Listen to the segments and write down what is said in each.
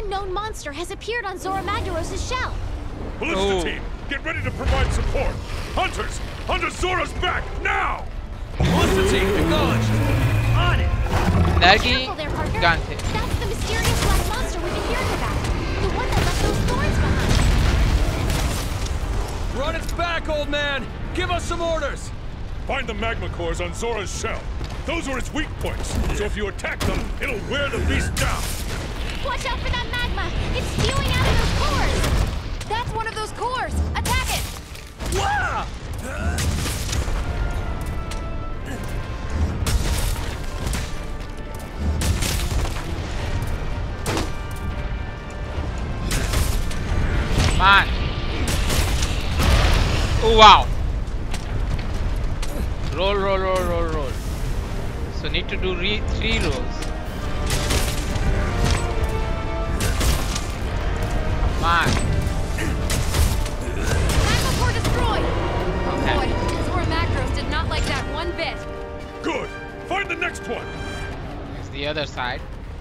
unknown monster has appeared on Zora Magdaros' shell. Ballista team, get ready to provide support. Hunters, Hunter Zora's back now! Ballista team, acknowledged. On it. Careful there, partner. That's the mysterious black monster we've been hearing about. The one that left those thorns behind. We're on its back, old man. Give us some orders. Find the magma cores on Zora's shell. Those are its weak points, so if you attack them, it'll wear the beast down. Watch out for that magma! It's spewing out of those cores! That's one of those cores! Attack it! Wow! Come on! Oh wow! Roll, roll, roll, roll, roll. So need to do 3 rolls. Come on. Magma core destroyed! Oh Okay. boy, Zora Magdaros did not like that one bit. Good! Find the next one! It's the other side.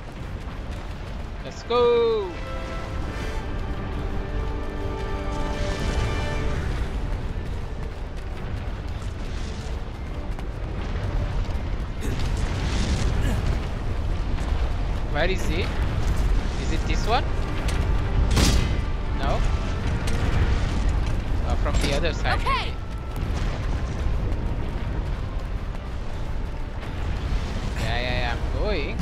Let's go! Where is he? Is it this one? No? From the other side. Okay! Yeah, I'm going.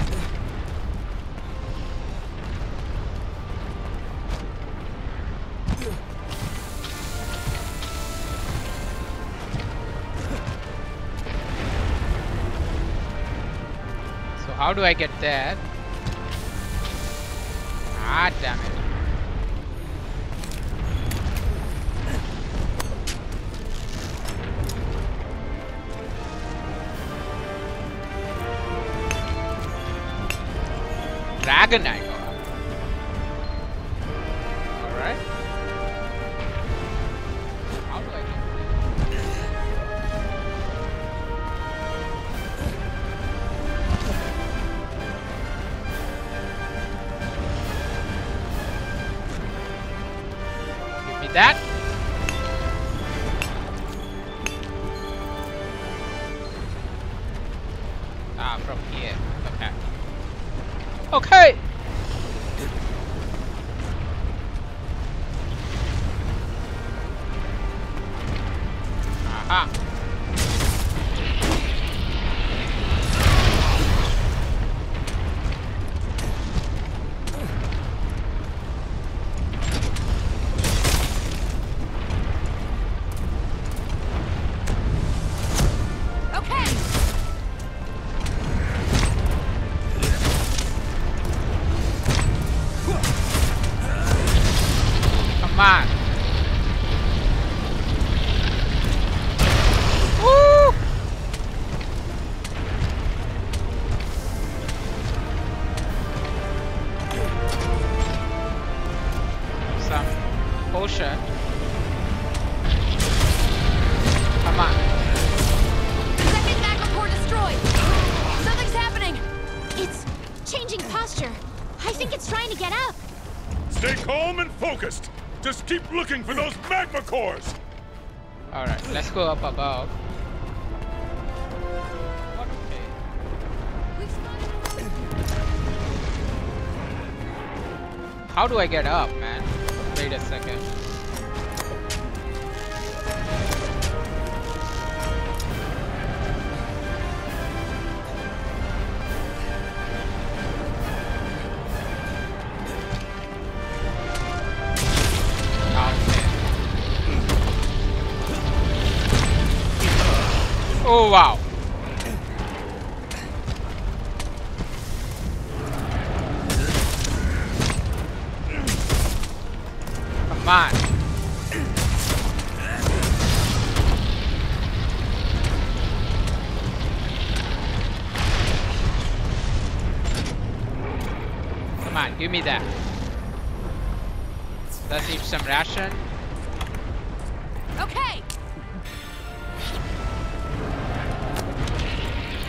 So how do I get there? Ah, damn it. Dragonite. Alright. How do I get Give me that. Ah, from here. Okay. Okay. Aha. Okay! Come on. Woo! Some potion. Come on. Second magma core destroyed! Something's happening! It's changing posture. I think it's trying to get up. Stay calm and focused! Just keep looking for those magma cores! Alright, let's go up above. We've spotted... How do I get up, man? Wait a second. Oh wow. Come on. Come on, give me that. Let's eat some ration. Okay!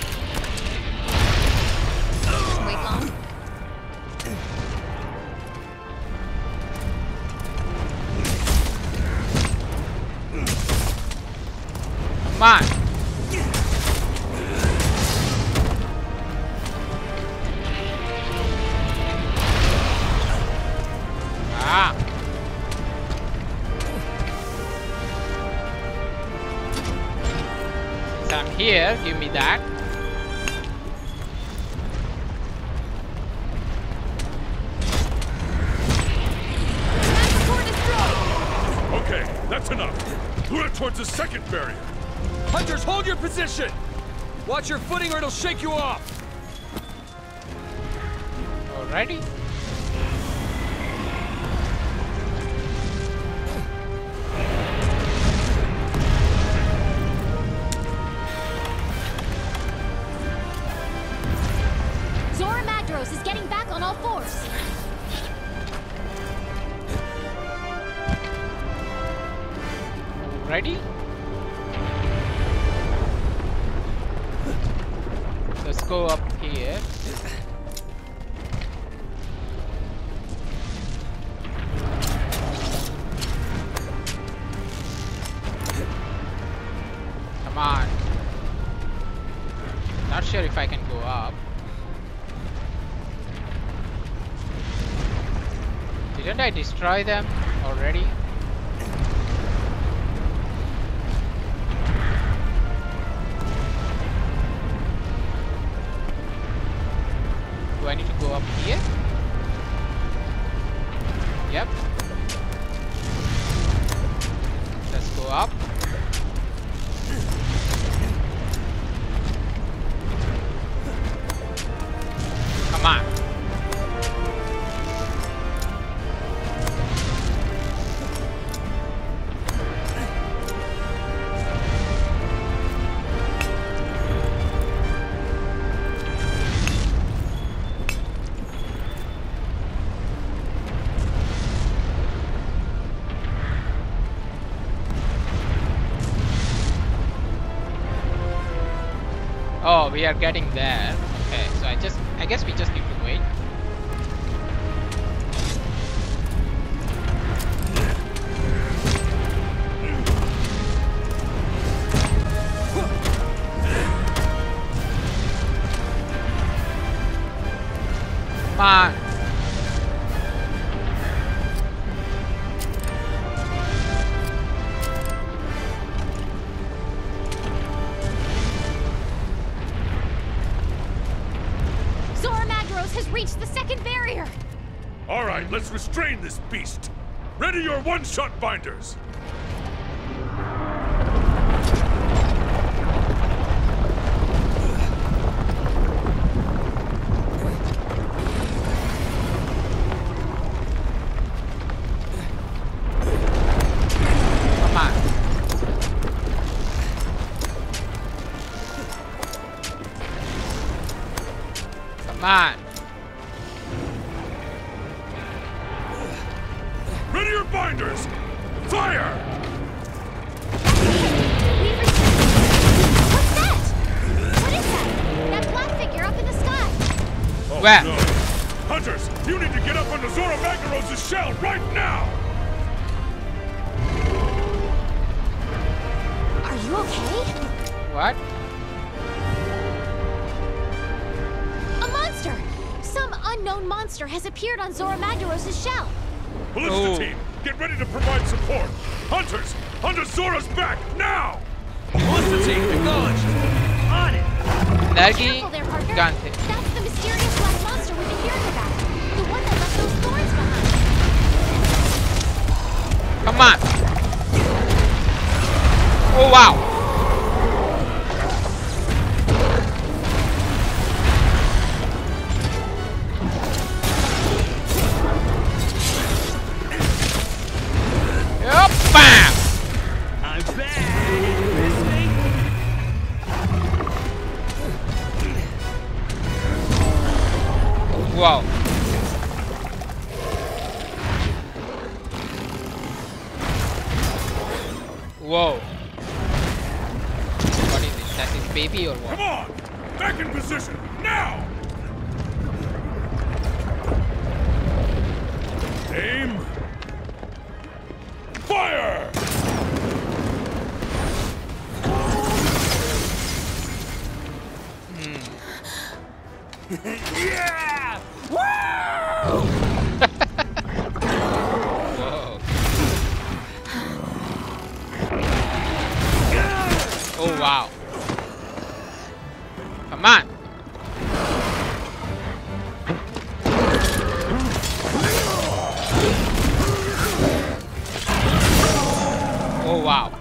Wait long? Come on. Ah. Since I'm here, give me that. Okay, that's enough. Lure it towards the second barrier. Hunters, hold your position! Watch your footing or it'll shake you off! Alrighty. Zora Magdaros is getting back on all fours. Ready? Let's go up here. Come on. Not sure if I can go up. Didn't I destroy them already? Do I need to go up here? Yep. Let's go up. Come on. Oh, we are getting there. Okay, so I guess we just need to wait. Come on. Zora Magdaros has reached the second barrier. All right, let's restrain this beast. Ready your one-shot binders. Come on. Come on. Ready your binders. Fire! We've received... What's that? What is that? That black figure up in the sky. Oh, Where? no. Hunters, you need to get up onto Zora Magdaros' shell right now! Are you okay? What? A monster! Some unknown monster has appeared on Zora Magdaros' shell. Ballista Oh. team, get ready to provide support. Hunters, onto Zora's back, now! Ballista team, acknowledged! On it! Nergi Careful there, partner. Gante. That's the mysterious black monster we've been hearing about. The one that left those thorns behind. Come on. Oh wow. Yup, bam. I'm back! Miss me? Wow. Whoa. What is it? That is baby or what? Come on! Back in position, now! Aim! Fire! Whoa. Oh wow. Come on. Oh wow.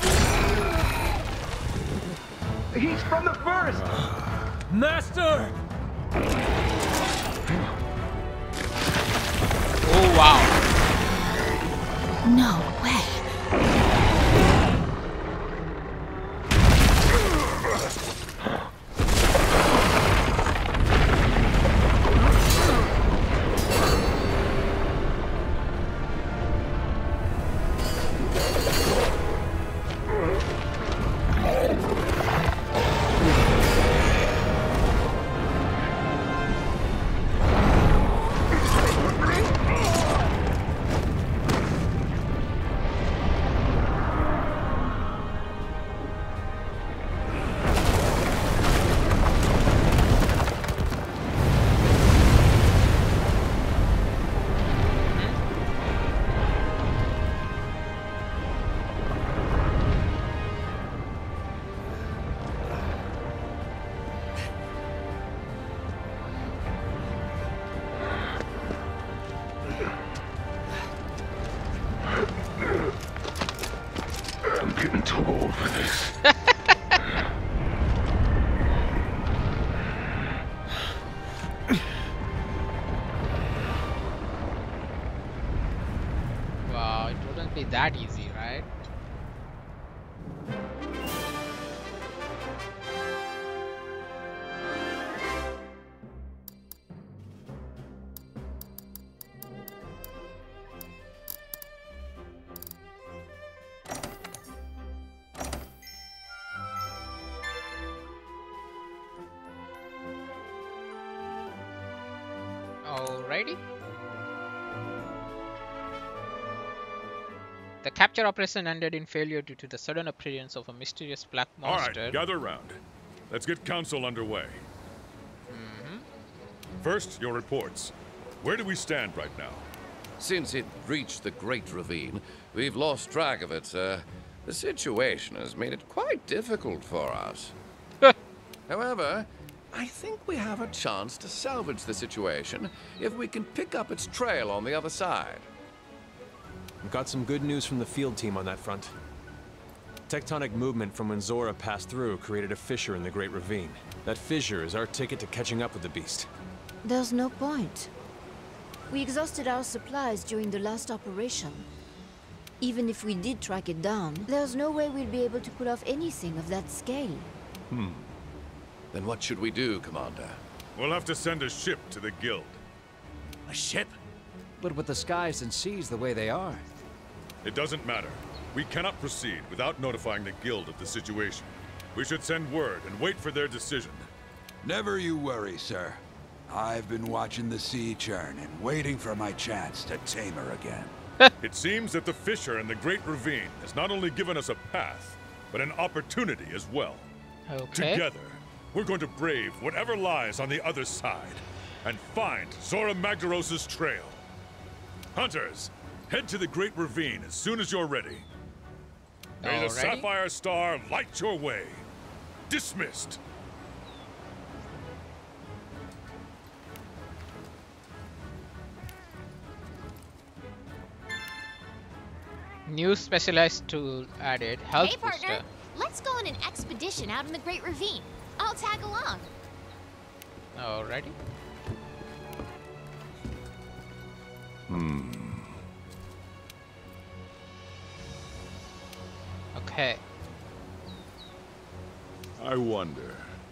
He's from the first! Master! Oh wow. No way. I'm getting too old for this. Wow, it wouldn't be that easy, right? Alrighty. The capture operation ended in failure due to the sudden appearance of a mysterious black monster. Alright, gather round. Let's get council underway. First, your reports. Where do we stand right now? Since it reached the Great Ravine, we've lost track of it, sir. The situation has made it quite difficult for us. However, I think we have a chance to salvage the situation if we can pick up its trail on the other side. I've got some good news from the field team on that front. Tectonic movement from when Zora passed through created a fissure in the Great Ravine. That fissure is our ticket to catching up with the beast. There's no point. We exhausted our supplies during the last operation. Even if we did track it down, there's no way we'll be able to pull off anything of that scale. Then what should we do, Commander? We'll have to send a ship to the guild. A ship? But with the skies and seas the way they are. It doesn't matter. We cannot proceed without notifying the guild of the situation. We should send word and wait for their decision. Never you worry, sir. I've been watching the sea churn and waiting for my chance to tame her again. It seems that the fissure in the Great Ravine has not only given us a path, but an opportunity as well. Okay. Together, we're going to brave whatever lies on the other side and find Zora Magdaros' trail. Hunters, head to the Great Ravine as soon as you're ready. May the Alrighty. Sapphire Star light your way. Dismissed. New specialized tool added. Health Hey, partner. booster. Let's go on an expedition out in the Great Ravine. I'll tag along. Alrighty. Okay. I wonder.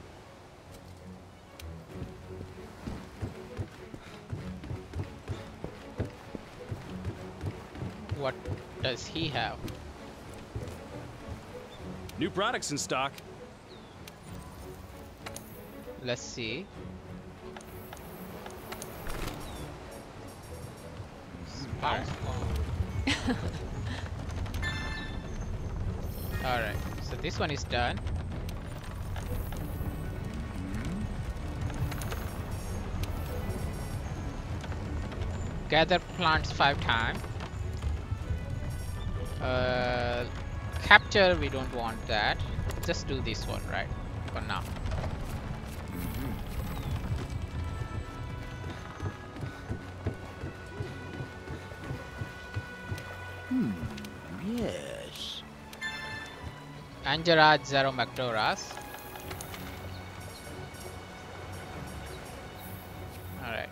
What does he have? New products in stock. Let's see. Alright. Alright, so this one is done. Gather plants 5 times. Capture, we don't want that. Just do this one, right? For now. Yes. Anjarad Zeromagdoras. Alright.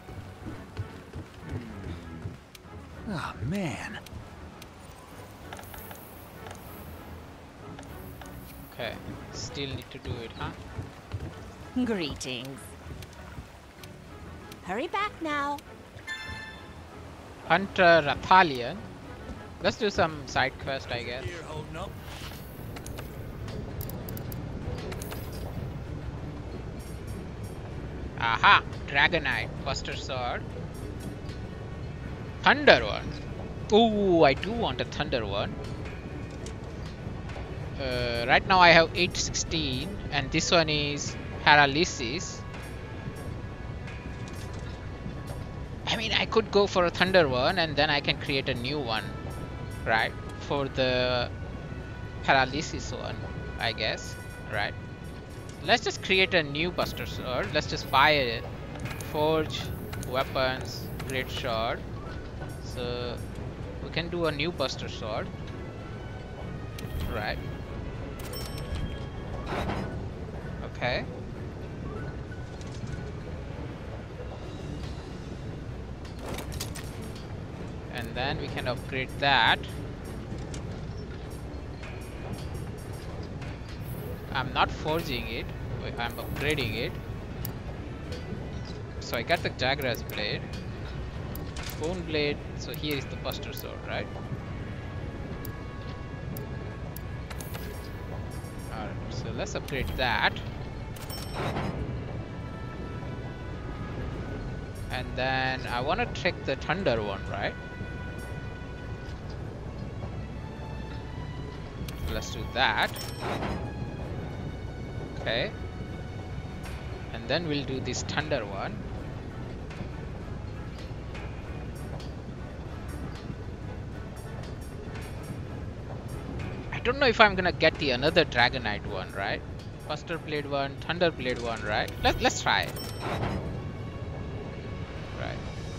Oh, man. Okay. Still need to do it, huh? Greetings. Hurry back now. Hunter Rathalion. Let's do some side quest, I guess. Here, holding up. Aha! Dragonite, Buster Sword. Thunder one. Ooh, I do want a Thunder one. Right now I have 816 and this one is Paralysis. I mean, I could go for a Thunder one and then I can create a new one, right? For the Paralysis one, I guess, right? Let's just create a new Buster Sword. Let's just buy it. Forge, weapons, great sword. So we can do a new Buster Sword, right? Okay. And then we can upgrade that. I'm not forging it, I'm upgrading it. So I got the Jagras blade, Bone blade, so here is the Buster Sword, right? Alright, so let's upgrade that. And then I want to check the Thunder one, right? Let's do that. Okay. And then we'll do this Thunder one. I don't know if I'm gonna get the another Dragonite one, right? Buster Blade one, Thunder Blade one, right? Let's try it. Right.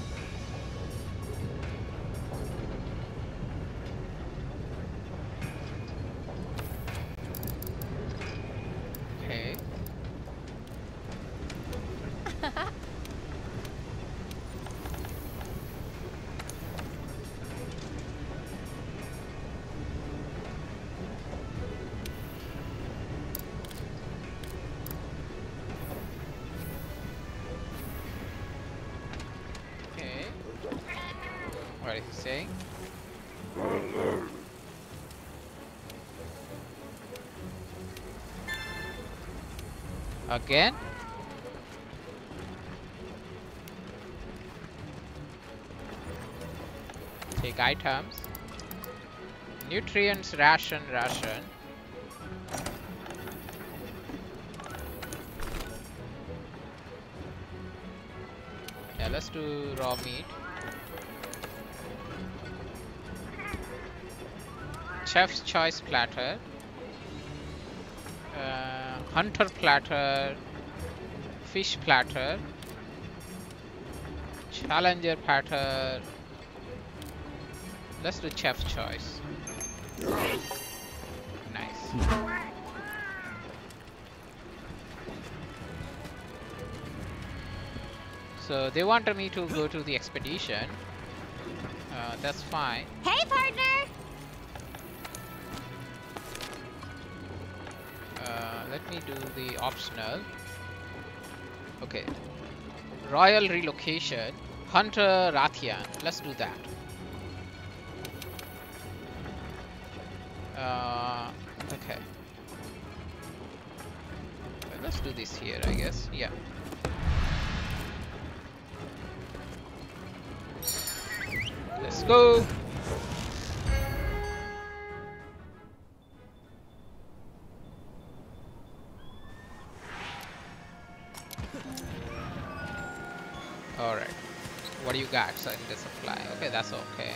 Okay. Okay. What is he saying? Again? Take items. Nutrients, ration. Yeah, let's do raw meat. Chef's choice platter. Hunter platter. Fish platter. Challenger platter. Let's do chef's choice. Nice. So they wanted me to go to the expedition. That's fine. Hey, partner! Let me do the optional. Okay. Royal relocation. Hunter Rathian. Let's do that. Okay. Let's do this here, I guess. Yeah. Let's go. All right. What do you got? Cylinder supply. Okay, that's okay.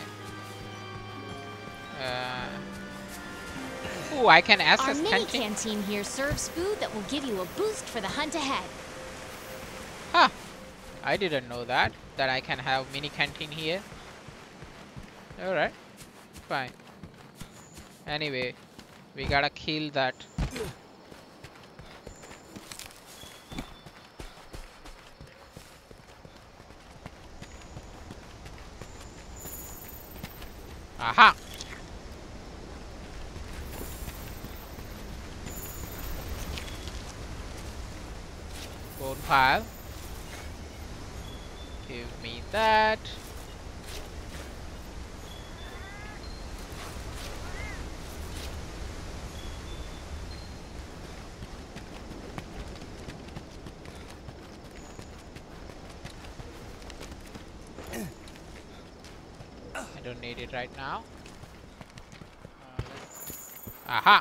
Ooh, I can Our access mini canteen. canteen here serves food that will give you a boost for the hunt ahead. Huh. I didn't know that I can have mini canteen here. Alright. Fine. Anyway, we gotta kill that. Aha! Bone pile. Give me that. I don't need it right now. Aha!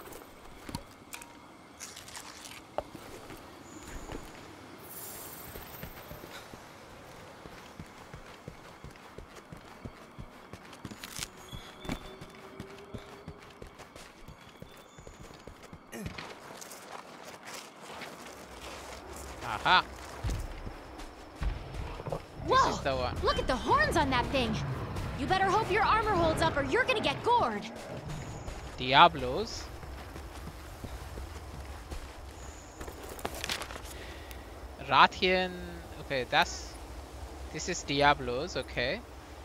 Aha! This is the one. Look at the horns on that thing! You better hope your armor holds up or you're gonna get gored! Diablos. Rathian. Okay, this is Diablos, okay.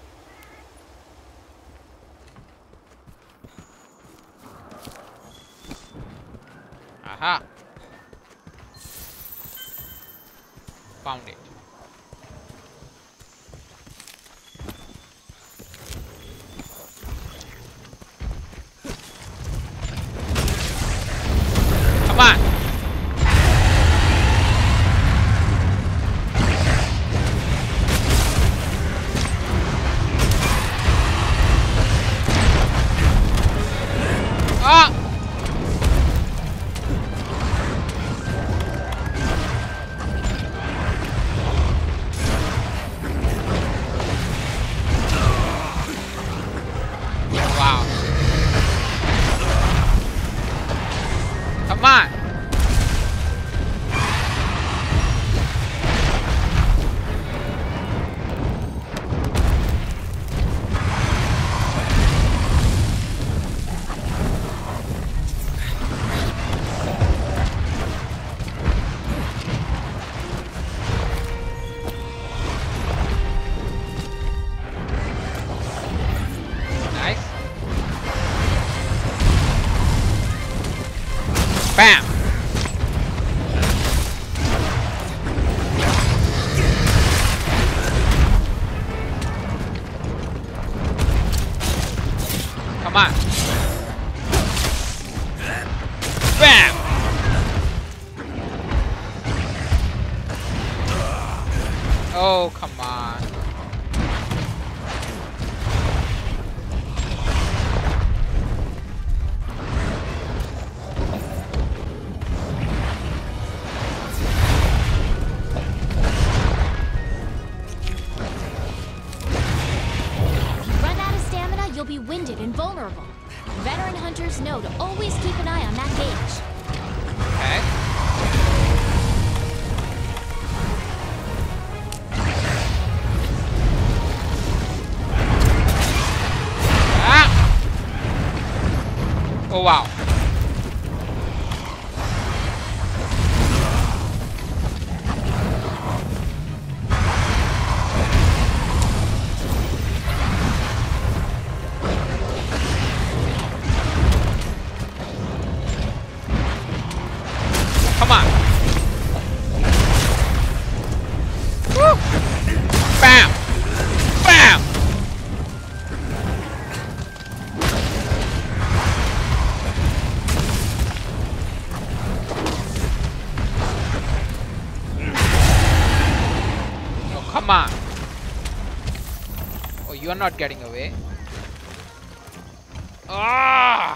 Aha. Found it. Come on. Ah! Wow. Come on. Nice. Bam. Come on. Bam. Oh, come on. If you run out of stamina, you'll be winded and vulnerable. Veteran hunters know to always keep an eye on that gauge. Okay. Ah! Oh wow. Come on. Woo! Bam! Bam! Oh, come on. Oh, you are not getting away. Ah!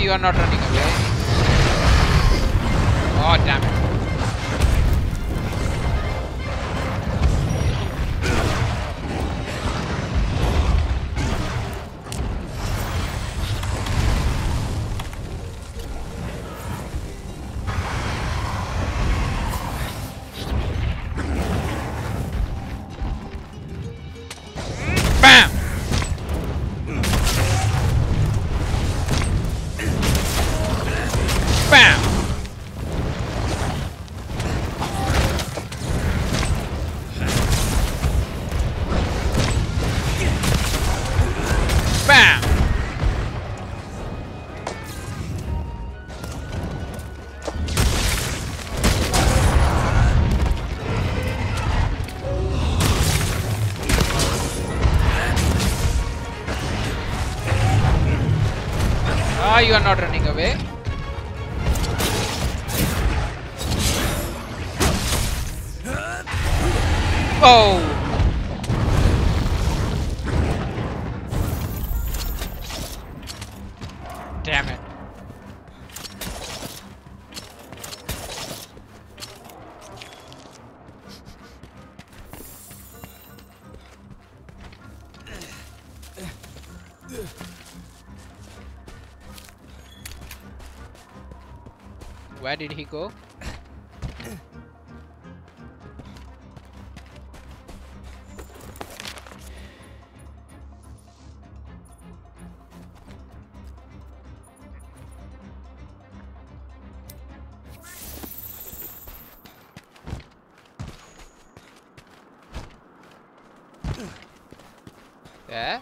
you are not running away. Oh, damn it. Bam! Bam! Bam! Ah, you are not running away. Oh! Damn it. Where did he go? There.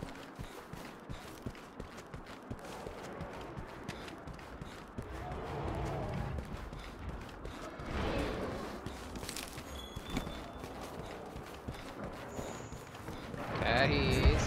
There he is.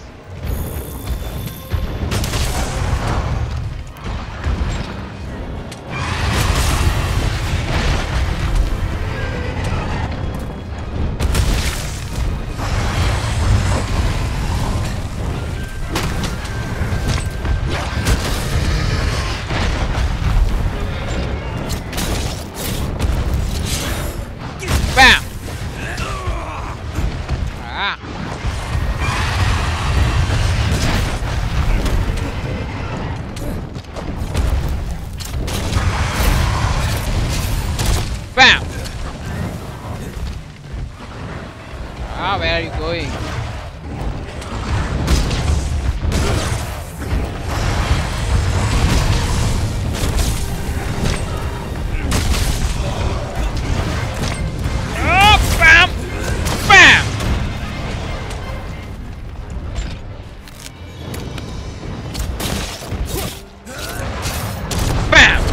Bam! Ah. Bam! Ah, where are you going? Oh, bam! Bam! Bam!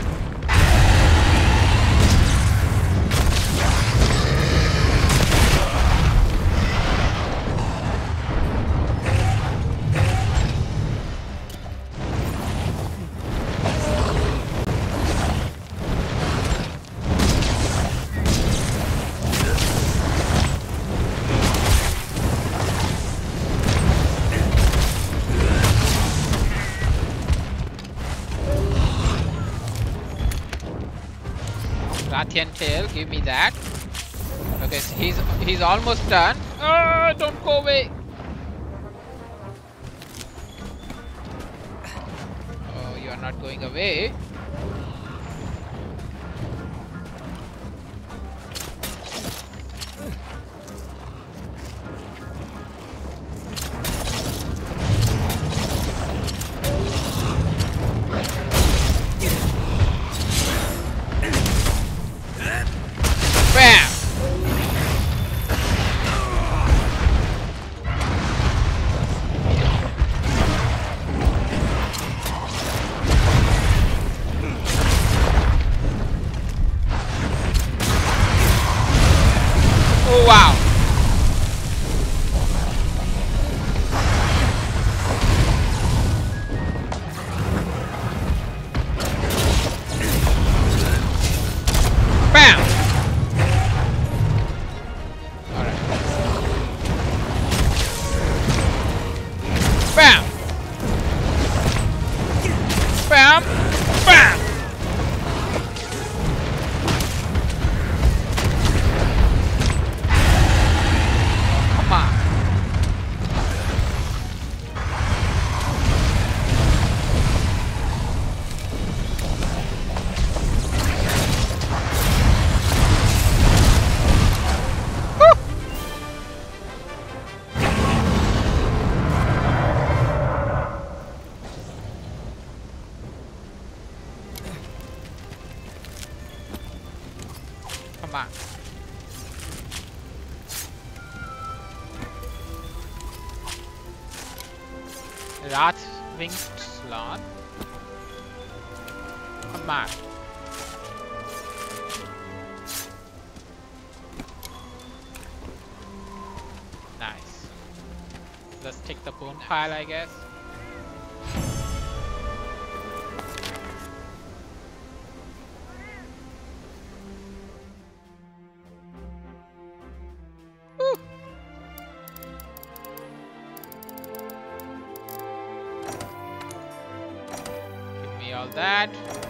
Rathian tail, give me that. Okay, so he's almost done. Oh, don't go away. Oh, you are not going away. Bam! Oh wow! Bam! Alright. Bam! Bam! Wrathwing Sloth. Come on. Nice. Let's take the bone pile, I guess. Woo. Give me all that.